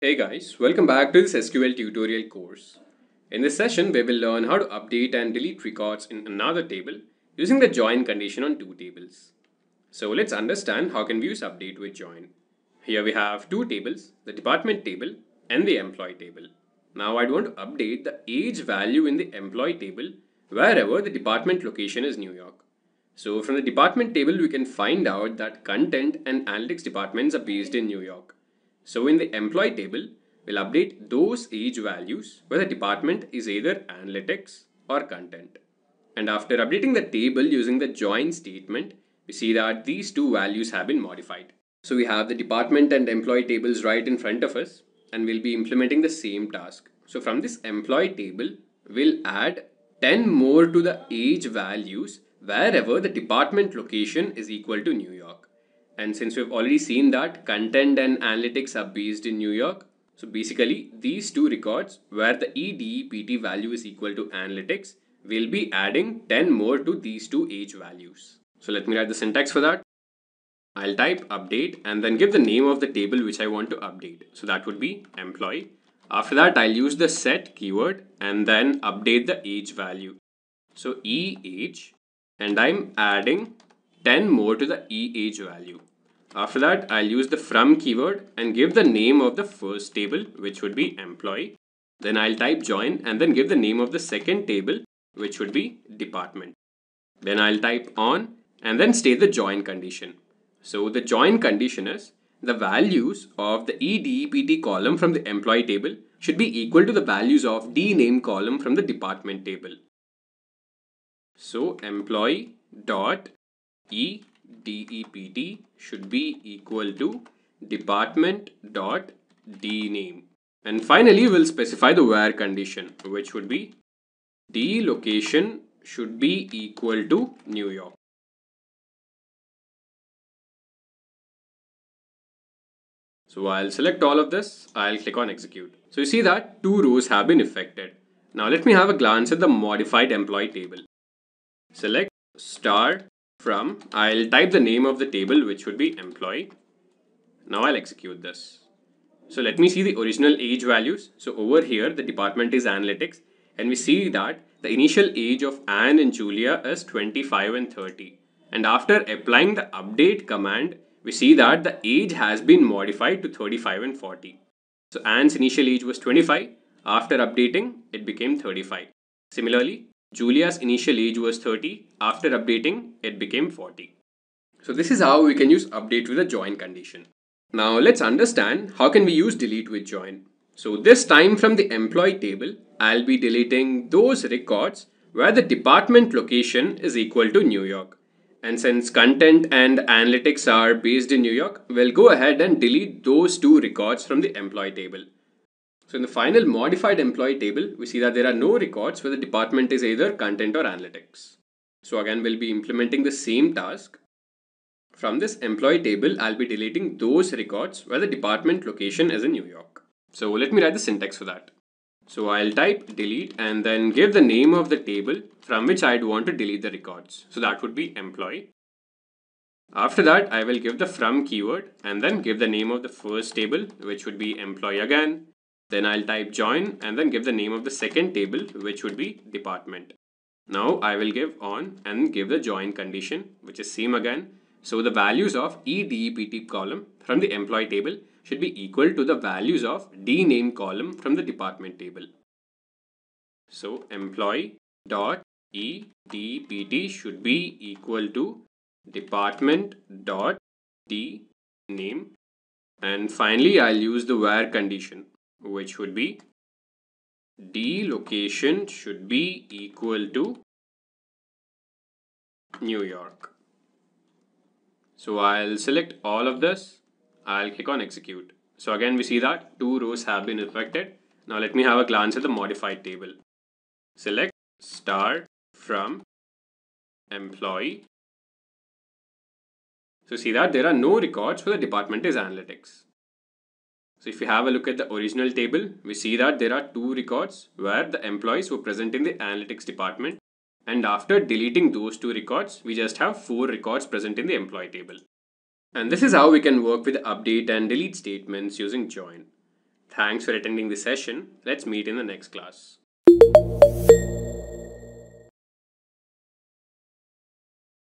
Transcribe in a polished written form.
Hey guys, welcome back to this SQL tutorial course. In this session, we will learn how to update and delete records in another table using the join condition on two tables. So let's understand how can we use update with join. Here we have two tables, the department table and the employee table. Now I'd want to update the age value in the employee table wherever the department location is New York. So from the department table, we can find out that content and analytics departments are based in New York. So in the employee table, we'll update those age values where the department is either analytics or content. And after updating the table using the join statement, we see that these two values have been modified. So we have the department and employee tables right in front of us, and we'll be implementing the same task. So from this employee table, we'll add 10 more to the age values wherever the department location is equal to New York. And since we've already seen that content and analytics are based in New York, so basically these two records where the EDEPT value is equal to analytics, we'll be adding 10 more to these two age values. So let me write the syntax for that. I'll type update and then give the name of the table which I want to update. So that would be employee. After that, I'll use the set keyword and then update the age value. So EH, and I'm adding 10 more to the EH value. After that, I'll use the from keyword and give the name of the first table, which would be employee. Then I'll type join and then give the name of the second table, which would be department. Then I'll type on and then state the join condition. So the join condition is the values of the EDEPT column from the employee table should be equal to the values of DNAME column from the department table. So employee dot EDEPT should be equal to department dot DNAME. And finally, we'll specify the where condition, which would be D location should be equal to New York. So I'll select all of this, I'll click on execute. So you see that two rows have been affected. Now let me have a glance at the modified employee table. Select star from, I'll type the name of the table which would be employee. Now I'll execute this. So let me see the original age values. So over here the department is analytics and we see that the initial age of Anne and Julia is 25 and 30. And after applying the update command, we see that the age has been modified to 35 and 40. So Anne's initial age was 25. After updating, it became 35. Similarly, Julia's initial age was 30. After updating, it became 40. So this is how we can use update with a join condition. Now let's understand how can we use delete with join. So this time from the employee table, I'll be deleting those records where the department location is equal to New York. And since content and analytics are based in New York, we'll go ahead and delete those two records from the employee table. So in the final modified employee table, we see that there are no records where the department is either content or analytics. So again, we'll be implementing the same task. From this employee table, I'll be deleting those records where the department location is in New York. So let me write the syntax for that. So I'll type delete and then give the name of the table from which I'd want to delete the records. So that would be employee. After that, I will give the from keyword and then give the name of the first table, which would be employee again. Then I'll type join and then give the name of the second table, which would be department. Now I will give on and give the join condition, which is same again. So the values of EDEPT column from the employee table should be equal to the values of DNAME column from the department table. So employee dot EDEPT should be equal to department dot DNAME. And finally, I'll use the where condition, which would be D location should be equal to New York. So I'll select all of this. I'll click on execute. So again, we see that two rows have been affected. Now let me have a glance at the modified table. Select star from employee. So see that there are no records for the department is analytics. So if you have a look at the original table, we see that there are two records where the employees were present in the analytics department. And after deleting those two records, we just have 4 records present in the employee table. And this is how we can work with update and delete statements using join. Thanks for attending the session. Let's meet in the next class.